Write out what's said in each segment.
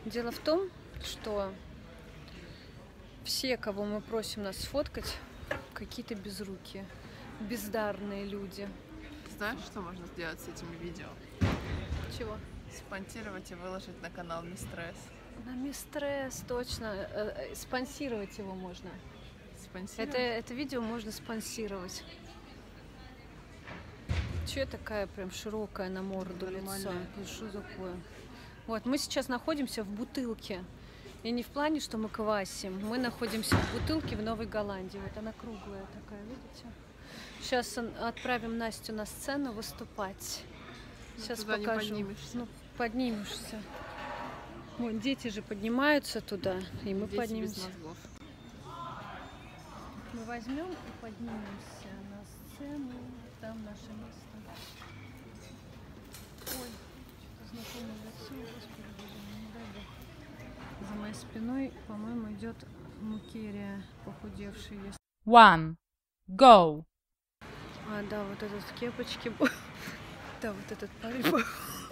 Дело в том, что все, кого мы просим нас сфоткать, какие-то безрукие, бездарные люди. Знаешь, что можно сделать с этими видео? Чего? Спонсировать и выложить на канал Мистресс. На Мистресс, точно. Спонсировать его можно. Спонсировать? Это видео можно спонсировать. Че я такая прям широкая на морду лица? Что такое? Вот, мы сейчас находимся в бутылке. И не в плане, что мы квасим. Мы находимся в бутылке в Новой Голландии. Вот она круглая такая, видите? Сейчас отправим Настю на сцену выступать. Сейчас туда покажу. Не поднимешься. Ну, поднимешься. Вон, дети же поднимаются туда, и мы дети поднимемся. без мозгов. Мы возьмем и поднимемся на сцену. Там наше место. Ой, что-то знакомое лицо. Господи, боже мой, не дай бог. За моей спиной, по-моему, идет Мукерия, похудевший. 1. Go! А, да, вот этот в кепочке. Да, вот этот парень.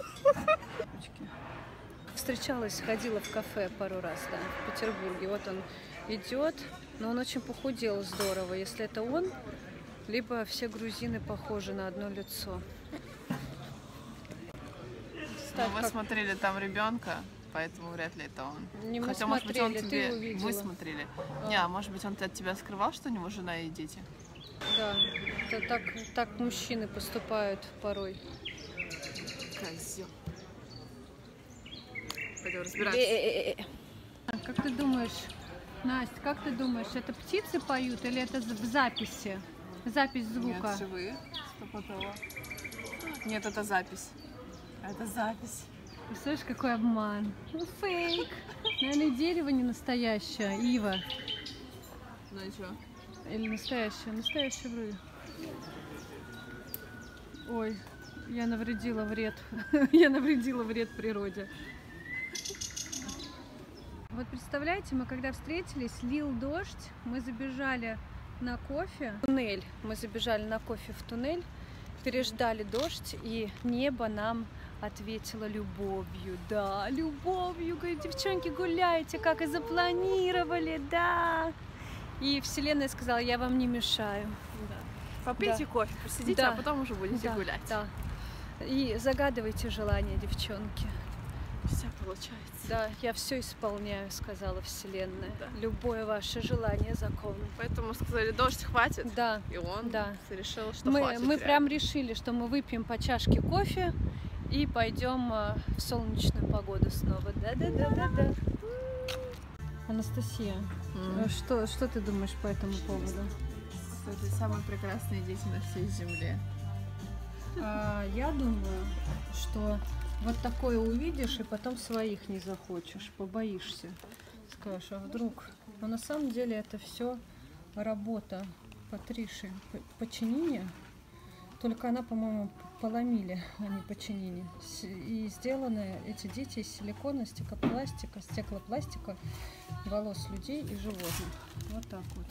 Встречалась, ходила в кафе пару раз, да, в Петербурге. Вот он идет, но он очень похудел здорово. Если это он, либо все грузины похожи на одно лицо. Мы смотрели там ребенка, поэтому вряд ли это он. Не мы Хотя, смотрели, может быть, он тебе... ты увидела. Вы смотрели. Не, может быть, он от тебя скрывал, что у него жена и дети? Да, это так мужчины поступают порой. Козёл. Пойдем разбираться. Как ты думаешь, Настя, как ты думаешь, это птицы поют или это в записи? Запись звука? Нет, живые. Стопудово. Нет, это запись. Это запись. Представляешь, какой обман? Ну, фейк. Наверное, дерево не настоящее, ива. Ну и что? Или настоящее? Настоящее вру. Ой, я навредила вред. Я навредила вред природе. Вот представляете, мы когда встретились, лил дождь, мы забежали на кофе. Туннель. Мы забежали на кофе в туннель, переждали дождь, и небо нам ответило любовью. Да, любовью. Говорит, девчонки, гуляйте, как и запланировали, да. И Вселенная сказала, я вам не мешаю. Да. Попейте кофе, посидите, да. А потом уже будете гулять. Да. И загадывайте желания, девчонки. Все получается. Да, я все исполняю, сказала Вселенная. Да. Любое ваше желание закон. Поэтому сказали, дождь хватит. Да. И он решил, что мы хватит. Мы прям решили, что мы выпьем по чашке кофе и пойдем в солнечную погоду снова. Да. Анастасия, что ты думаешь по этому поводу? Это самые прекрасные дети на всей земле. Я думаю, что вот такое увидишь, и потом своих не захочешь, побоишься. Скажешь, а вдруг? Но на самом деле это все работа Патриши Пачинини. Только она, по-моему, поломили, а не Пачинини. И сделаны эти дети из силикона, стеклопластика, волос людей и животных. Вот так вот.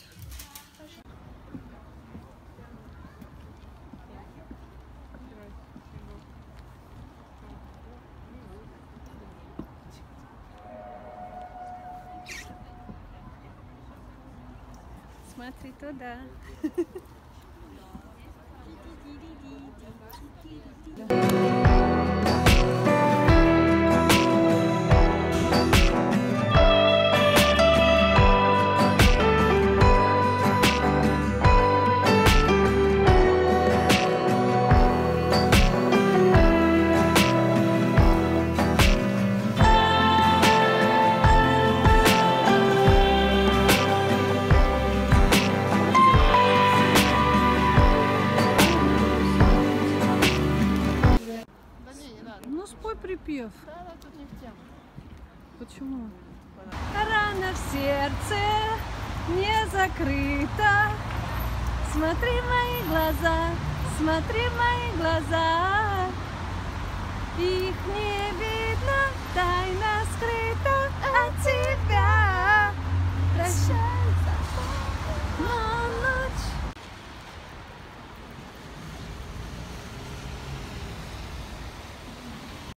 Смотри туда. Ну, спой припев. Да, тут не в тему. Почему? Рана в сердце не закрыта. Смотри в мои глаза, смотри в мои глаза. Их не видно, тайна скрыта от тебя. Прощай,